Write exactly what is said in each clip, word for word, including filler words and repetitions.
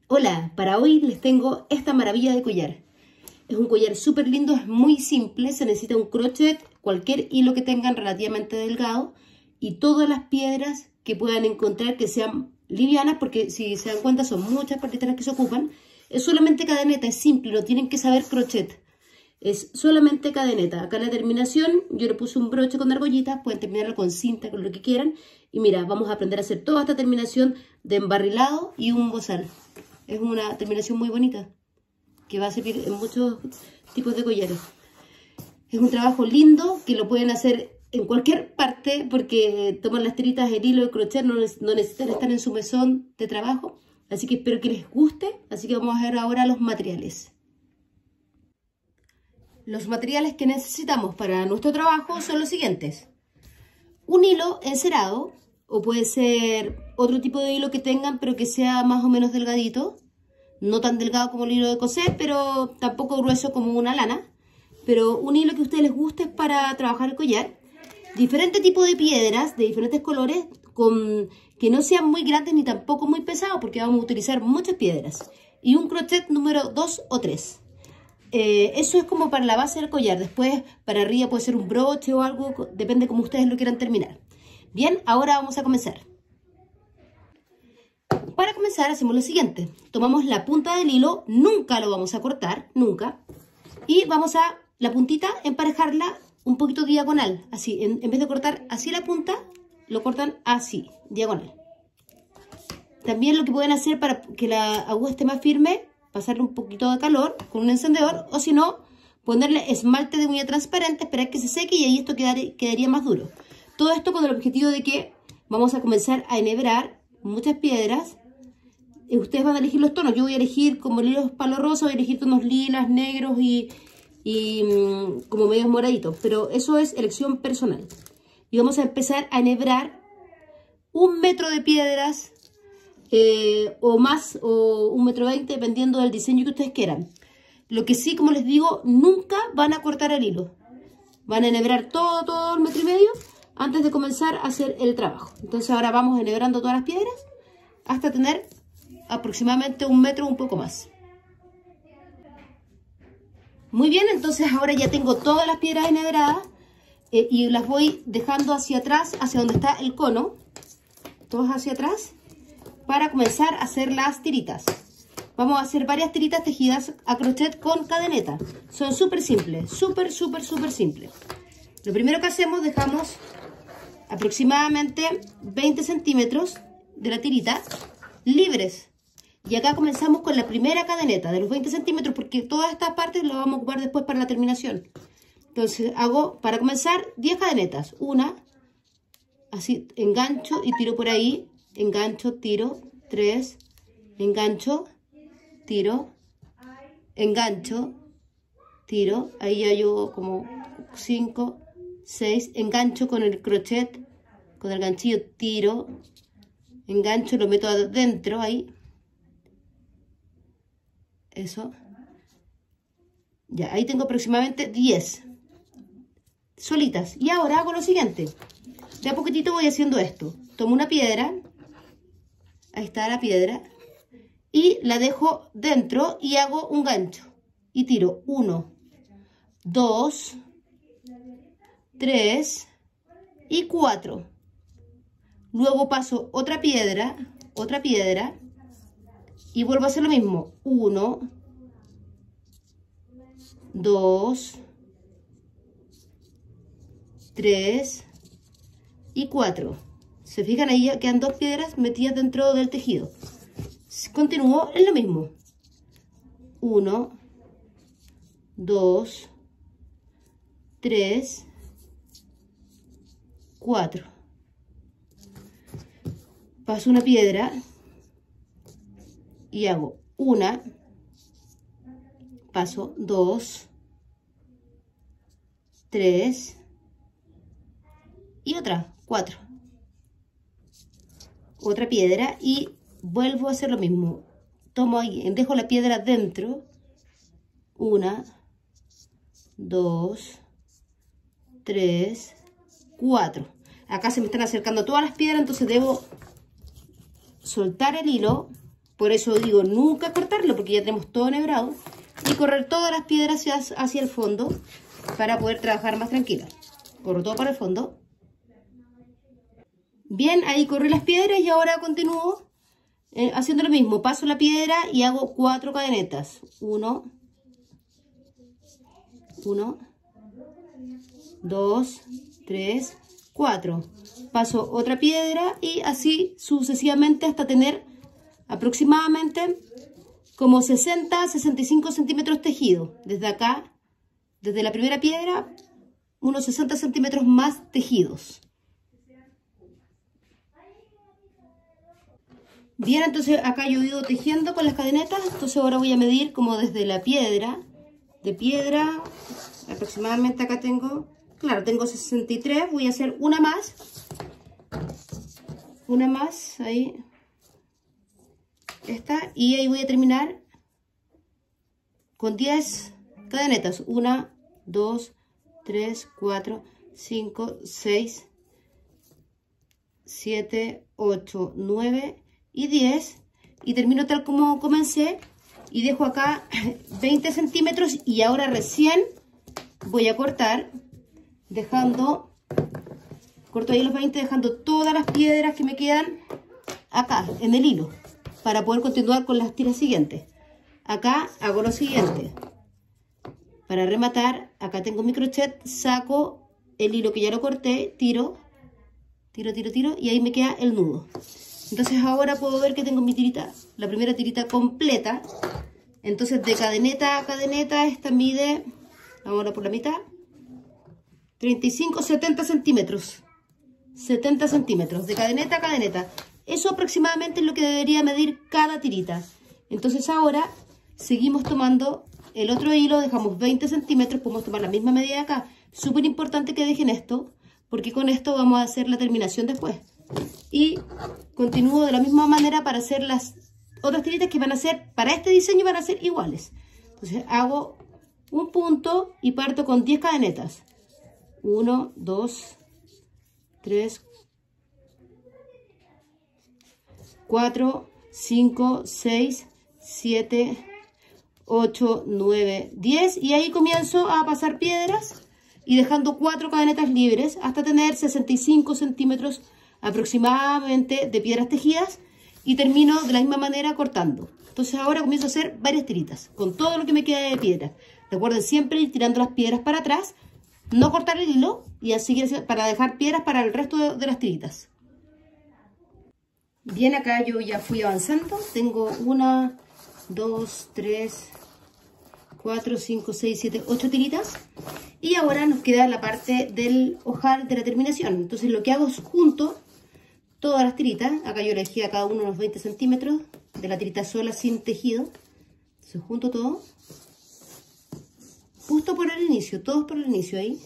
Hola, para hoy les tengo esta maravilla de collar. Es un collar súper lindo, es muy simple, se necesita un crochet, cualquier hilo que tengan relativamente delgado y todas las piedras que puedan encontrar que sean livianas, porque si se dan cuenta son muchas partitas las que se ocupan. Es solamente cadeneta, es simple, no tienen que saber crochet. Es solamente cadeneta. Acá en la terminación yo le puse un broche con argollitas, pueden terminarlo con cinta, con lo que quieran. Y mira, vamos a aprender a hacer toda esta terminación de embarrilado y un bozal. Es una terminación muy bonita, que va a servir en muchos tipos de collares. Es un trabajo lindo, que lo pueden hacer en cualquier parte, porque toman las tiritas, el hilo, el crochet, no, no necesitan estar en su mesón de trabajo. Así que espero que les guste. Así que vamos a ver ahora los materiales. Los materiales que necesitamos para nuestro trabajo son los siguientes. Un hilo encerado, o puede ser otro tipo de hilo que tengan, pero que sea más o menos delgadito. No tan delgado como el hilo de coser, pero tampoco grueso como una lana. Pero un hilo que a ustedes les guste para trabajar el collar. Diferente tipo de piedras de diferentes colores, con, que no sean muy grandes ni tampoco muy pesados, porque vamos a utilizar muchas piedras. Y un crochet número dos o tres. Eh, eso es como para la base del collar. Después para arriba puede ser un broche o algo, depende como ustedes lo quieran terminar. Bien, ahora vamos a comenzar. Para comenzar hacemos lo siguiente. Tomamos la punta del hilo, nunca lo vamos a cortar, nunca. Y vamos a la puntita emparejarla un poquito diagonal. Así, en, en vez de cortar así la punta, lo cortan así, diagonal. También lo que pueden hacer para que la aguja esté más firme, pasarle un poquito de calor con un encendedor, o si no, ponerle esmalte de uña transparente, esperar que se seque y ahí esto quedaría, quedaría más duro. Todo esto con el objetivo de que vamos a comenzar a enhebrar muchas piedras. Y ustedes van a elegir los tonos. Yo voy a elegir como hilos palo rosa, voy a elegir tonos lilas, negros y, y mmm, como medios moraditos, pero eso es elección personal. Y vamos a empezar a enhebrar un metro de piedras, Eh, o más, o un metro veinte, dependiendo del diseño que ustedes quieran. Lo que sí, como les digo, nunca van a cortar el hilo. Van a enhebrar todo, todo el metro y medio antes de comenzar a hacer el trabajo. Entonces ahora vamos enhebrando todas las piedras hasta tener aproximadamente un metro o un poco más. Muy bien, entonces ahora ya tengo todas las piedras enhebradas eh, y las voy dejando hacia atrás, hacia donde está el cono. Todas hacia atrás, para comenzar a hacer las tiritas. Vamos a hacer varias tiritas tejidas a crochet con cadeneta. Son súper simples, súper, súper, súper simples. Lo primero que hacemos, dejamos aproximadamente veinte centímetros de la tirita libres. Y acá comenzamos con la primera cadeneta de los veinte centímetros, porque todas estas partes las vamos a ocupar después para la terminación. Entonces hago, para comenzar, diez cadenetas. Una, así, engancho y tiro por ahí. Engancho, tiro, tres, engancho, tiro, engancho, tiro, ahí ya llevo como cinco, seis, engancho con el crochet, con el ganchillo, tiro, engancho, lo meto adentro ahí, eso, ya, ahí tengo aproximadamente diez, solitas. Y ahora hago lo siguiente, de a poquitito voy haciendo esto, tomo una piedra, ahí está la piedra, y la dejo dentro y hago un gancho. Y tiro uno, dos, tres y cuatro. Luego paso otra piedra, otra piedra, y vuelvo a hacer lo mismo. uno, dos, tres y cuatro. Se fijan, ahí ya quedan dos piedras metidas dentro del tejido. Continúo en lo mismo. uno, dos, tres, cuatro. Paso una piedra y hago una. Paso dos, tres y otra, cuatro. Otra piedra y vuelvo a hacer lo mismo. Tomo ahí, dejo la piedra dentro. Una, dos, tres, cuatro. Acá se me están acercando todas las piedras, entonces debo soltar el hilo Por eso digo nunca cortarlo, porque ya tenemos todo enhebrado. Y correr todas las piedras hacia, hacia el fondo para poder trabajar más tranquila. Corro todo para el fondo. Bien, ahí corrí las piedras y ahora continúo eh, haciendo lo mismo. Paso la piedra y hago cuatro cadenetas. Uno. Uno. Dos. Tres. Cuatro. Paso otra piedra y así sucesivamente hasta tener aproximadamente como sesenta a sesenta y cinco centímetros tejido. Desde acá, desde la primera piedra, unos sesenta centímetros más tejidos. Bien, entonces acá yo he ido tejiendo con las cadenetas. Entonces ahora voy a medir como desde la piedra. De piedra, aproximadamente acá tengo, claro, tengo sesenta y tres. Voy a hacer una más. Una más, ahí. Esta. Y ahí voy a terminar con diez cadenetas. Una, dos, tres, cuatro, cinco, seis, siete, ocho, nueve y diez. Y termino tal como comencé. Y dejo acá veinte centímetros. Y ahora recién voy a cortar. Dejando... Corto ahí los veinte, dejando todas las piedras que me quedan acá, en el hilo. Para poder continuar con las tiras siguientes. Acá hago lo siguiente. Para rematar, acá tengo mi crochet, saco el hilo que ya lo corté, tiro, tiro, tiro, tiro, y ahí me queda el nudo. Entonces ahora puedo ver que tengo mi tirita, la primera tirita completa. Entonces de cadeneta a cadeneta, esta mide, ahora por la mitad, treinta y cinco, setenta centímetros. setenta centímetros, de cadeneta a cadeneta. Eso aproximadamente es lo que debería medir cada tirita. Entonces ahora seguimos tomando el otro hilo, dejamos veinte centímetros, podemos tomar la misma medida acá. Súper importante que dejen esto, porque con esto vamos a hacer la terminación después. Y continúo de la misma manera para hacer las otras tiritas que van a ser, para este diseño van a ser iguales. Entonces hago un punto y parto con diez cadenetas. uno, dos, tres, cuatro, cinco, seis, siete, ocho, nueve, diez. Y ahí comienzo a pasar piedras y dejando cuatro cadenetas libres hasta tener sesenta y cinco centímetros aproximadamente de piedras tejidas. Y termino de la misma manera cortando. Entonces ahora comienzo a hacer varias tiritas con todo lo que me queda de piedra. Recuerden siempre ir tirando las piedras para atrás, no cortar el hilo y así para dejar piedras para el resto de, de las tiritas. Bien, acá yo ya fui avanzando. Tengo una, dos, tres, cuatro, cinco, seis, siete, ocho tiritas. Y ahora nos queda la parte del ojal de la terminación. Entonces lo que hago es junto todas las tiritas. Acá yo elegí a cada uno unos veinte centímetros de la tirita sola sin tejido. Entonces junto todo. Justo por el inicio, todos por el inicio ahí.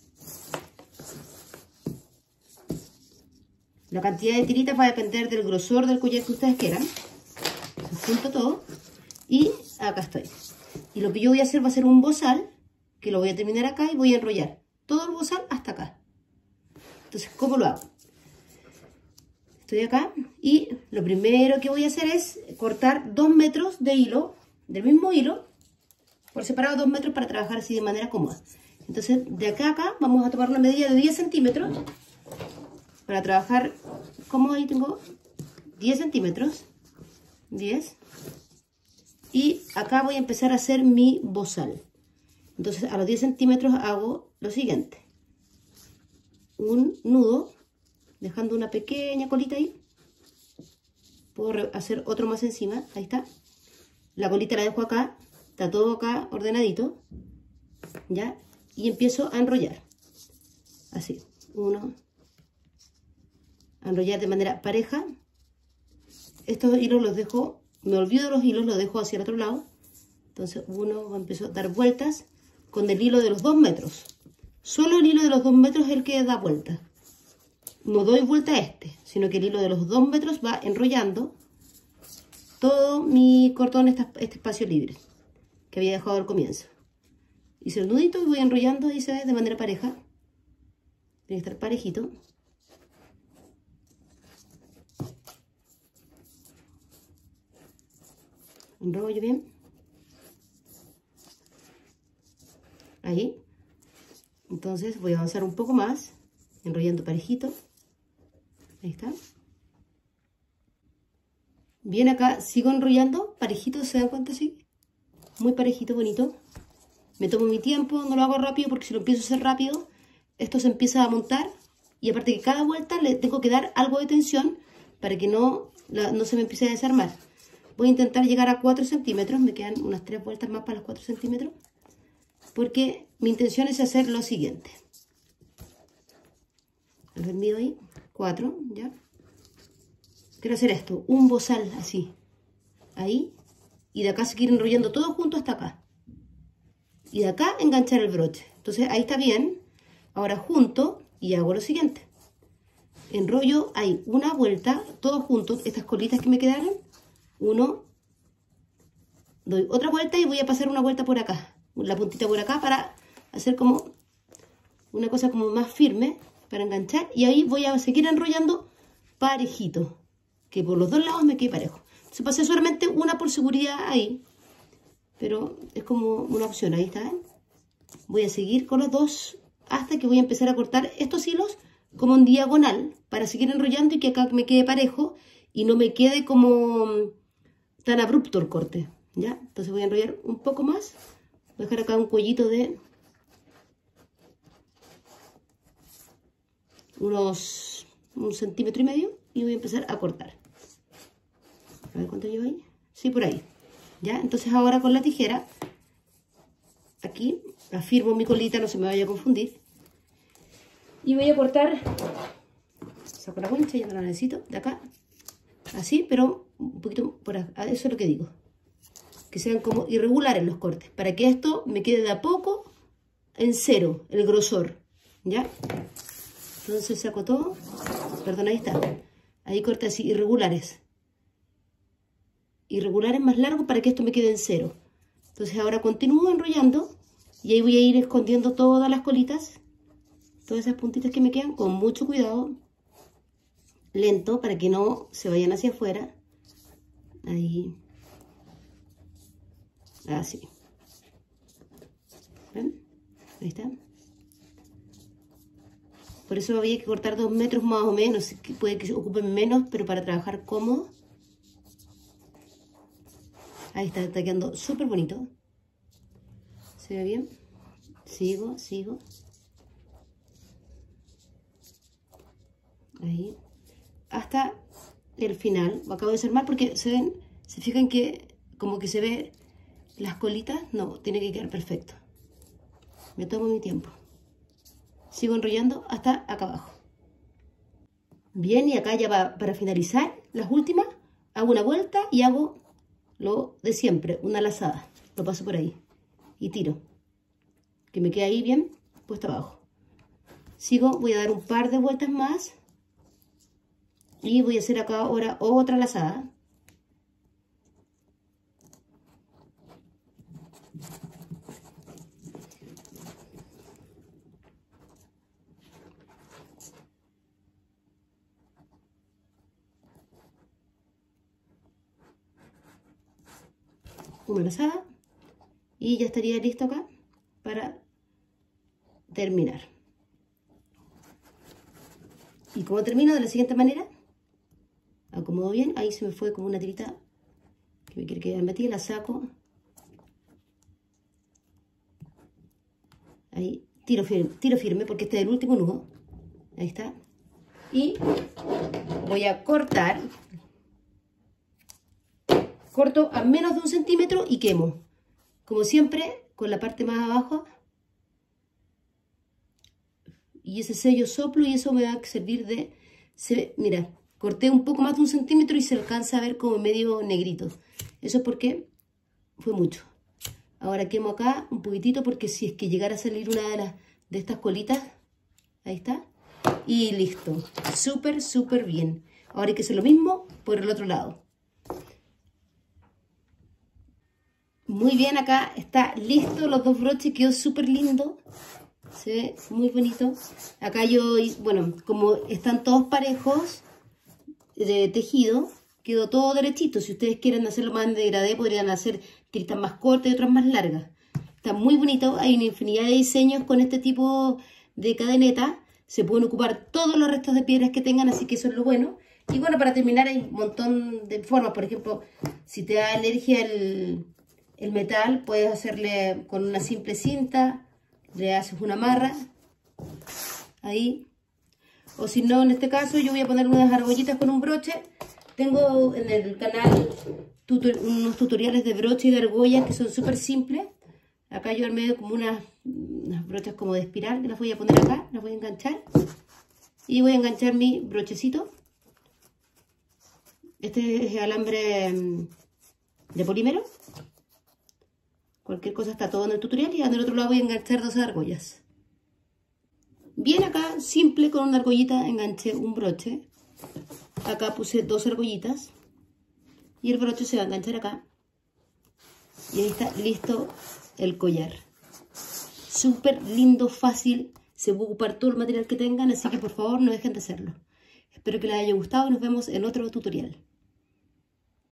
La cantidad de tiritas va a depender del grosor del collar que ustedes quieran. Entonces, junto todo. Y acá estoy. Y lo que yo voy a hacer va a ser un bozal, que lo voy a terminar acá y voy a enrollar todo el bozal hasta acá. Entonces, ¿cómo lo hago? Estoy acá y lo primero que voy a hacer es cortar dos metros de hilo, del mismo hilo, por separado dos metros para trabajar así de manera cómoda. Entonces de acá a acá vamos a tomar una medida de diez centímetros para trabajar, como ahí tengo diez centímetros, diez, y acá voy a empezar a hacer mi bozal. Entonces a los diez centímetros hago lo siguiente, un nudo, dejando una pequeña colita ahí. Puedo hacer otro más encima. Ahí está. La colita la dejo acá. Está todo acá ordenadito. ¿Ya? Y empiezo a enrollar. Así. Uno. A enrollar de manera pareja. Estos hilos los dejo. Me olvido de los hilos. Los dejo hacia el otro lado. Entonces uno empiezo a dar vueltas con el hilo de los dos metros. Solo el hilo de los dos metros es el que da vuelta. No doy vuelta a este, sino que el hilo de los dos metros va enrollando todo mi cordón, este, este espacio libre que había dejado al comienzo. Hice el nudito y voy enrollando, y se ve de manera pareja. Tiene que estar parejito. Enrollo bien. Ahí. Entonces voy a avanzar un poco más, enrollando parejito. Ahí está. Bien, acá sigo enrollando parejito, ¿se dan cuenta? Así, muy parejito, bonito. Me tomo mi tiempo, no lo hago rápido porque si lo empiezo a hacer rápido, esto se empieza a montar. Y aparte que cada vuelta le tengo que dar algo de tensión para que no, la, no se me empiece a desarmar. Voy a intentar llegar a cuatro centímetros, me quedan unas tres vueltas más para los cuatro centímetros. Porque mi intención es hacer lo siguiente. A ver, mido ahí, cuatro, ya. Quiero hacer esto, un bozal así, ahí, y de acá seguir enrollando todo junto hasta acá. Y de acá enganchar el broche. Entonces ahí está bien. Ahora junto y hago lo siguiente. Enrollo ahí una vuelta, todos juntos, estas colitas que me quedaron. Uno, doy otra vuelta y voy a pasar una vuelta por acá. La puntita por acá para hacer como una cosa como más firme para enganchar. Y ahí voy a seguir enrollando parejito. Que por los dos lados me quede parejo. Se pasé solamente una por seguridad ahí. Pero es como una opción, ahí está, ¿eh? Voy a seguir con los dos hasta que voy a empezar a cortar estos hilos como en diagonal para seguir enrollando y que acá me quede parejo y no me quede como tan abrupto el corte, ¿ya? Entonces voy a enrollar un poco más. Voy a dejar acá un cuellito de unos un centímetro y medio y voy a empezar a cortar. A ver cuánto llevo ahí. Sí, por ahí. ¿Ya? Entonces ahora con la tijera, aquí, afirmo mi colita, no se me vaya a confundir. Y voy a cortar, saco la wincha, ya no la necesito, de acá, así, pero un poquito por acá, eso es lo que digo. Que sean como irregulares los cortes, para que esto me quede de a poco en cero, el grosor, ¿ya? Entonces saco todo, perdón, ahí está, ahí corté así, irregulares. Irregulares más largos para que esto me quede en cero. Entonces ahora continúo enrollando y ahí voy a ir escondiendo todas las colitas, todas esas puntitas que me quedan con mucho cuidado, lento para que no se vayan hacia afuera. Ahí, así. ¿Ven? Ahí está. Por eso había que cortar dos metros más o menos, puede que se ocupen menos, pero para trabajar cómodo. Ahí está, está quedando súper bonito. ¿Se ve bien? Sigo, sigo. Ahí. Hasta el final. Lo acabo de desarmar porque se ven, se fijan que como que se ve las colitas. No, tiene que quedar perfecto. Me tomo mi tiempo. Sigo enrollando hasta acá abajo. Bien, y acá ya va para finalizar las últimas. Hago una vuelta y hago lo de siempre, una lazada. Lo paso por ahí y tiro. Que me quede ahí bien puesto abajo. Sigo, voy a dar un par de vueltas más. Y voy a hacer acá ahora otra lazada. Una lazada y ya estaría listo acá para terminar. Y como termino de la siguiente manera, acomodo bien, ahí se me fue como una tirita que me quiere quedar metida, la saco, ahí tiro firme, tiro firme porque este es el último nudo, ahí está, y voy a cortar. Corto a menos de un centímetro y quemo. Como siempre, con la parte más abajo. Y ese sello soplo y eso me va a servir de... Se, mira, corté un poco más de un centímetro y se alcanza a ver como medio negrito. Eso es porque fue mucho. Ahora quemo acá un poquitito porque si es que llegara a salir una de, las, de estas colitas, ahí está. Y listo. Súper, súper bien. Ahora hay que hacer lo mismo por el otro lado. Muy bien, acá está listo los dos broches, quedó súper lindo, se ve muy bonito. Acá yo, bueno, como están todos parejos de tejido, quedó todo derechito. Si ustedes quieren hacerlo más en degradé, podrían hacer tiritas más cortas y otras más largas. Está muy bonito, hay una infinidad de diseños con este tipo de cadeneta. Se pueden ocupar todos los restos de piedras que tengan, así que eso es lo bueno. Y bueno, para terminar hay un montón de formas. Por ejemplo, si te da alergia el, el metal, puedes hacerle con una simple cinta, le haces una amarra, ahí. O si no, en este caso yo voy a poner unas argollitas con un broche. Tengo en el canal tutor, unos tutoriales de broche y de argollas que son súper simples. Acá yo al medio como unas, unas brochas como de espiral, que las voy a poner acá, las voy a enganchar. Y voy a enganchar mi brochecito. Este es alambre de polímero. Cualquier cosa está todo en el tutorial. Y en el otro lado voy a enganchar dos argollas. Bien, acá simple con una argollita enganché un broche. Acá puse dos argollitas. Y el broche se va a enganchar acá. Y ahí está listo el collar. Súper lindo, fácil. Se puede ocupar todo el material que tengan, así que por favor no dejen de hacerlo. Espero que les haya gustado y nos vemos en otro tutorial.